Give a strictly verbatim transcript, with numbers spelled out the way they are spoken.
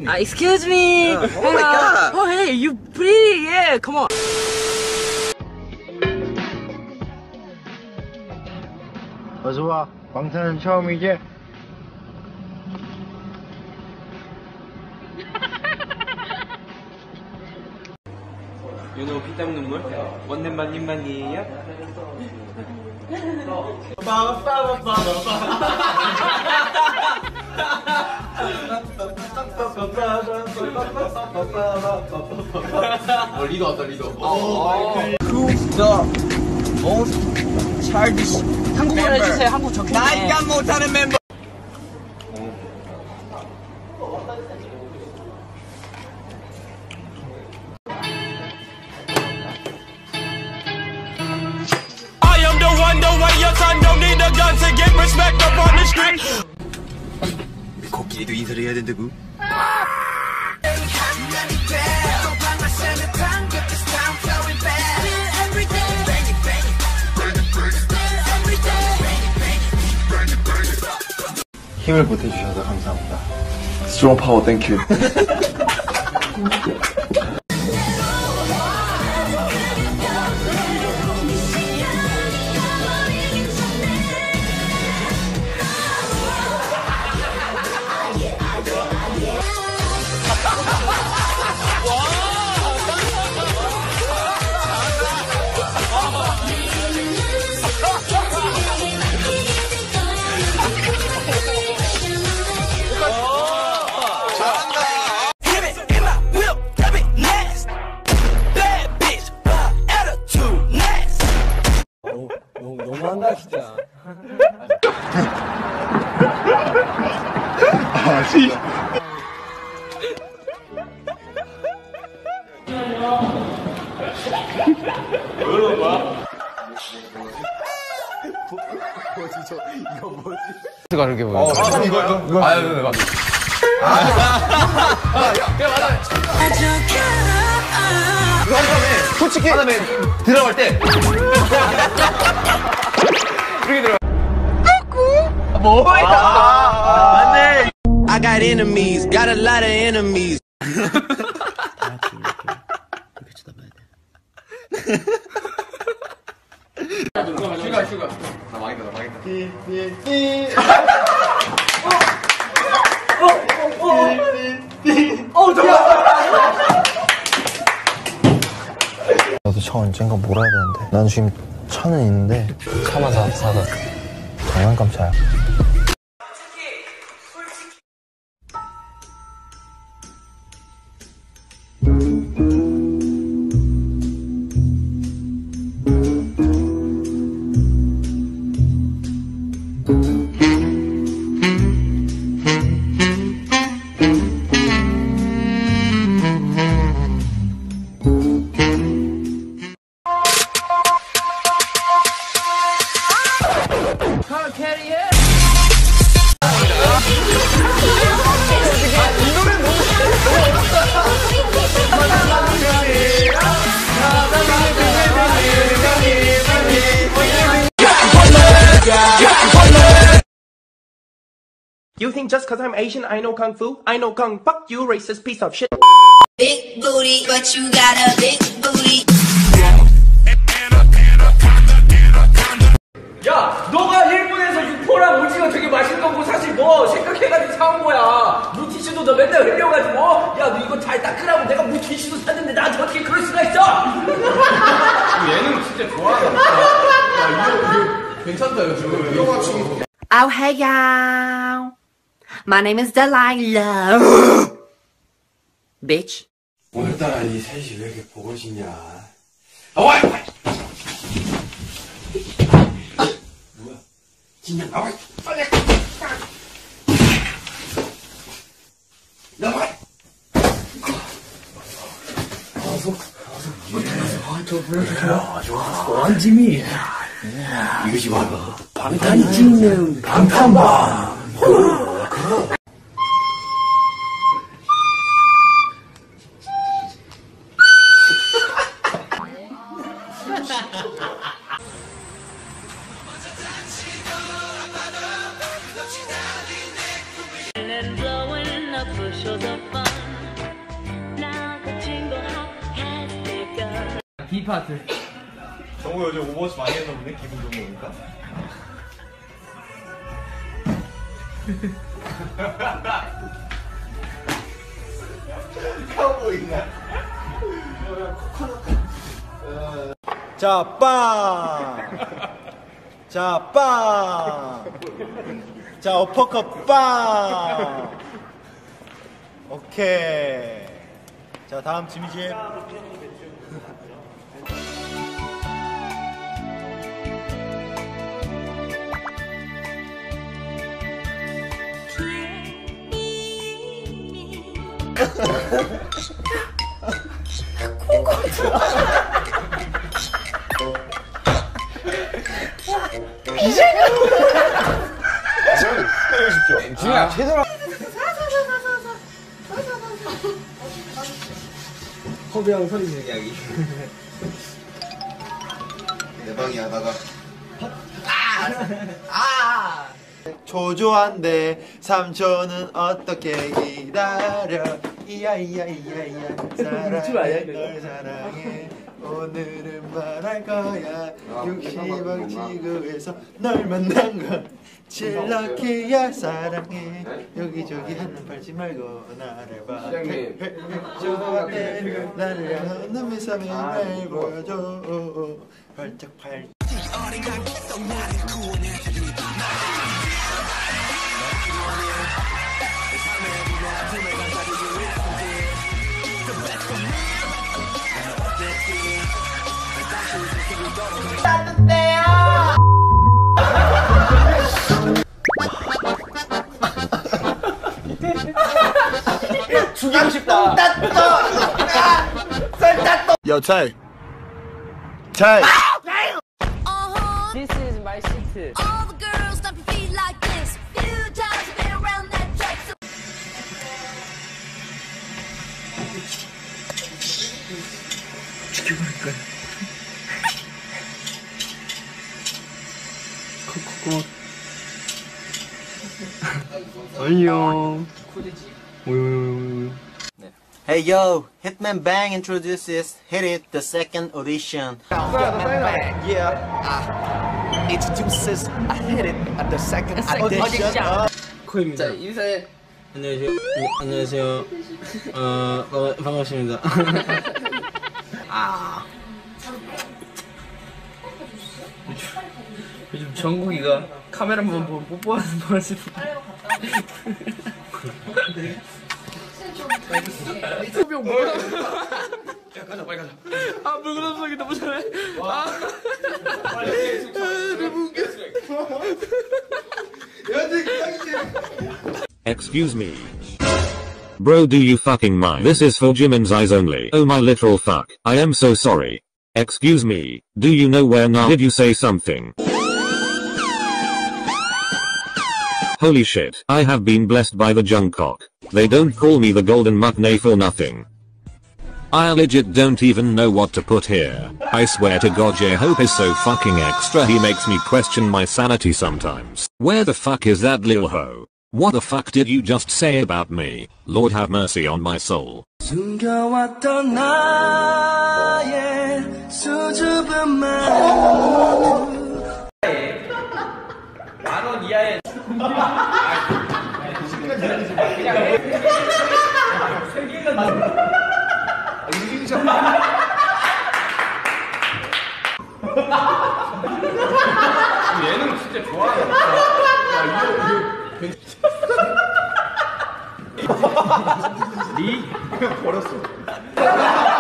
Uh, excuse me. Uh, oh my god. Oh hey, you pretty. Yeah, come on. 어서 와. 광산은 처음이지? 윤호 피땀 눈물? 원넷만님만이에요? 어, 리더 왔다 리더. Who's the most childish 한국어로 해주세요. 한국 적혀. 나이가 못하는 멤버. I am the one, the way your son don't need a gun to get respect up on the street. 코끼리도 인사를 해야 된다고? 힘을 보태주셔서 감사합니다. Strong power, thank you. 너무한다 진짜. 아, 씨. 그런 거야? 뭐지, 저, 이거 뭐지? 가 그렇게 보여. 어, 아, 이거, 이거, 이거. 아, 네, 맞. 아, 야, 그래 맞아. 그거 한 다음에 솔직히 한 다음에 들어갈 때 이렇게 들어. 뭐야? 맞네. I got enemies, got a lot of enemies. 슈가 슈가. 나 망했다 나 망했다. 띠띠띠. 어 잠깐. 나도 차 언젠가 몰아야 되는데. 난 지금 차는 있는데. 차만 사, 사다. 장난감 차야. You think just cause I'm Asian I know Kung Fu? I know Kung, fuck you racist piece of shit. Big booty, but you got a big booty. 야, 너가 일본에서 육포랑 오징어 되게 맛있는 거 사실 뭐 생각해가지고 사온 거야. 물티슈도 너 맨날 흘려가지고 야, 너 이거 잘 닦으라고 내가 물티슈도 샀는데 나한테 어떻게 그럴 수가 있어? 얘는 진짜 좋아하는 야, 이거, 이거 괜찮다, 이거 지금. 이거 맞추기. Oh, hey, y'all. My name is Delilah. Bitch. 오늘따라 이 셋이 왜 이렇게 보고 싶냐. 아, 와! 뭐야? 진짜 나와! 빨리! 나와! 어서, 어서, 저 불러주세요. 좋아. 원지미. 이것이 바로 방탄이 찍는 방탄방. And blowing up for shows of fun. B 파트. 정우 요즘 오버워치 많이 했나 보네. 기분 좋은 거니까. 자, 빵! 자, 빵! 자, 어퍼컷 빵! 오케이. 자, 다음 지미집. 지민아 제대로. 허비형 소리 지르기 하기. 내 방이야 나가. 초조한데 삼촌은 어떻게 기다려 이야 이야 이야 이야 사랑해 널 사랑해 오늘은 말할 거야 육십억 지구에서 널 만난 건 칠라키야 사랑해 여기저기 하는 팔지 말고 나를 봐 좋아해 나를 향한 눈미삼에 날 보여줘 발짝 팔 죽이고 싶다. 야, 차이. 차이. This is my seat. All the girls stomp your feet like this. Few times you've been around that track. So 안녕. Hey yo, Hitman Bang introduces Hit It, the second audition. Yeah, uh, introduces a Hit It at the second audition. Uh, 코입니다. 자 인사해. 안녕하세요. 네, 안녕하세요. 어, 어 반갑습니다. 아. 요즘 정국이가 카메라만 보고 뽀뽀하는 버릇이. 소병 뭐야? 야 가자 빨리 가자. 아 물구나무기 너무 잘해. 아 빨리. 너무 웃겨. Excuse me. Bro, do you fucking mind? This is for Jimin's eyes only. Oh my literal fuck. I am so sorry. Excuse me. Do you know where now? Did you say something? Holy shit. I have been blessed by the Jungkook. They don't call me the golden mutney for nothing. I legit don't even know what to put here. I swear to God, J-Hope is so fucking extra, he makes me question my sanity sometimes. Where the fuck is that lil ho? What the fuck did you just say about me? Lord have mercy on my soul. 숨겨왔던 나의 수줍은 말 만원 이하의 얘는 진짜 좋아하는 야 이거 이거 괜찮. 리 버렸어.